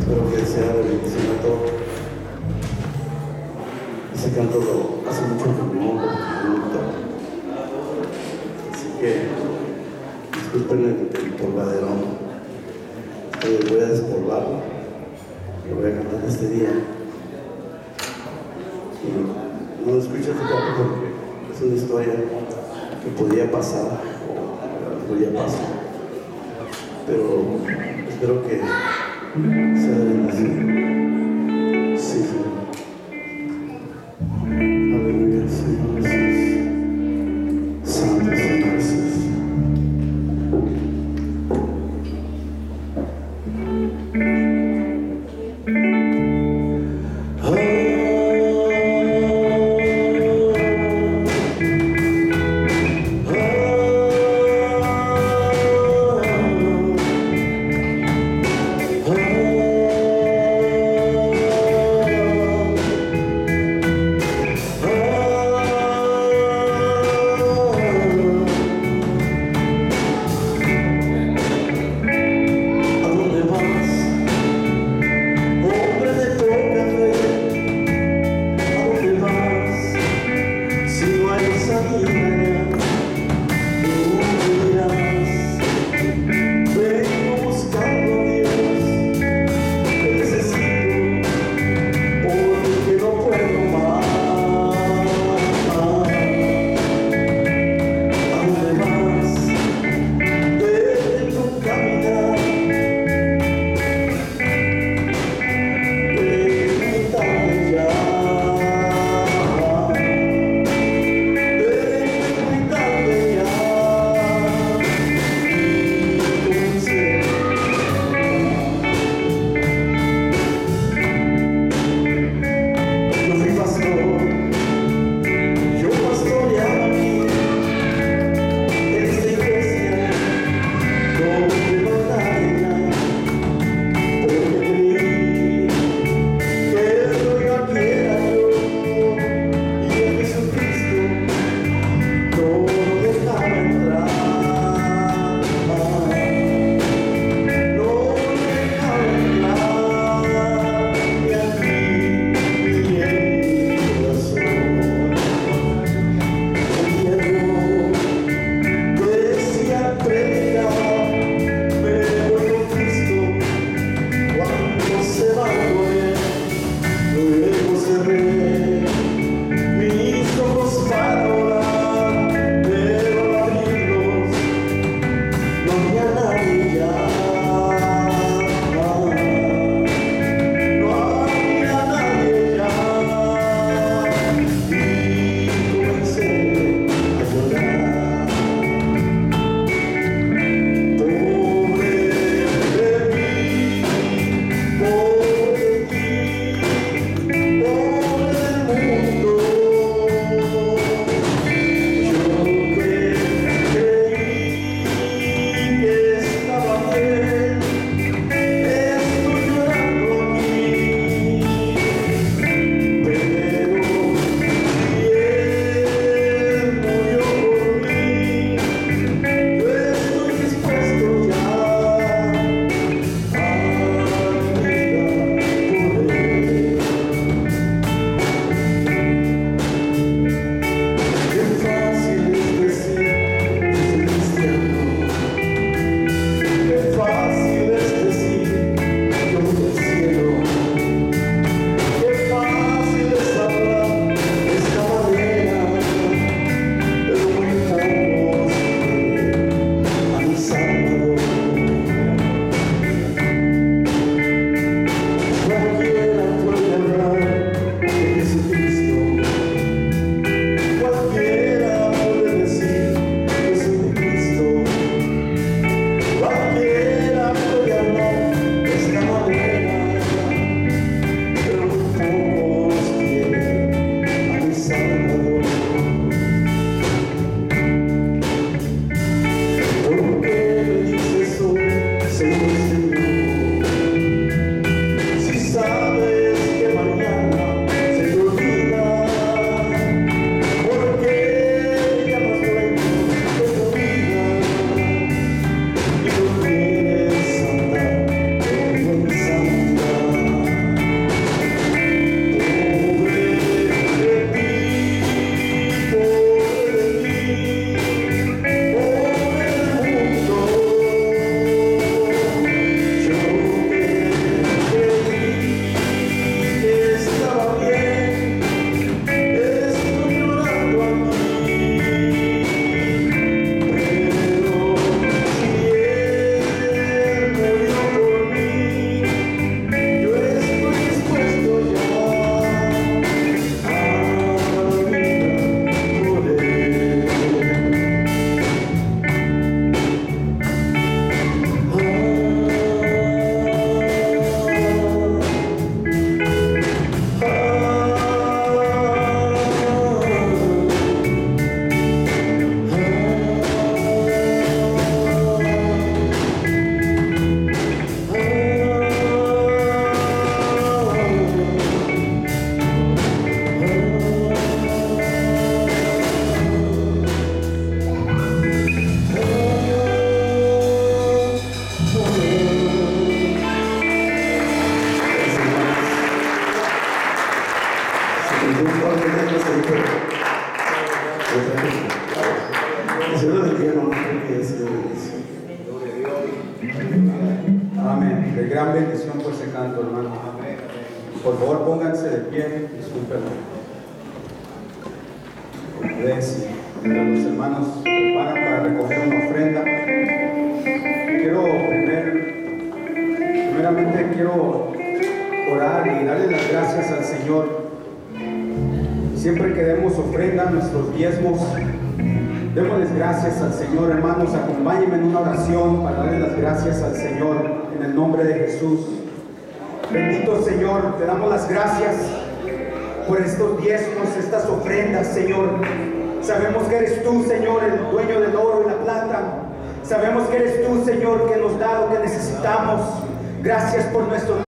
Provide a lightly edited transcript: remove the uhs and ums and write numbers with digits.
Espero que sea de bendición a todos. Ese canto lo hace mucho que no lo pregunto. Así que disculpen el polvadero. Voy a despolvarlo. Lo voy a cantar este día. Y no escuchas el canto porque es una historia que podía pasar o podía pasar. Pero espero que sea de bendición. Sí, Señor. Aleluya, Señor Jesús. Santo, Santo Jesús. de gran bendición por ese canto, hermano. Por favor, pónganse de pie, discúlpenme. Mientras los hermanos se preparan para recoger una ofrenda, primeramente quiero orar y darle las gracias al Señor. Siempre que demos ofrenda, nuestros diezmos, démosles gracias al Señor, hermanos. Acompáñenme en una oración para darle las gracias al Señor en el nombre de Jesús. Bendito Señor, te damos las gracias por estos diezmos, estas ofrendas, Señor. Sabemos que eres tú, Señor, el dueño del oro y la plata. Sabemos que eres tú, Señor, que nos da lo que necesitamos. Gracias por nuestro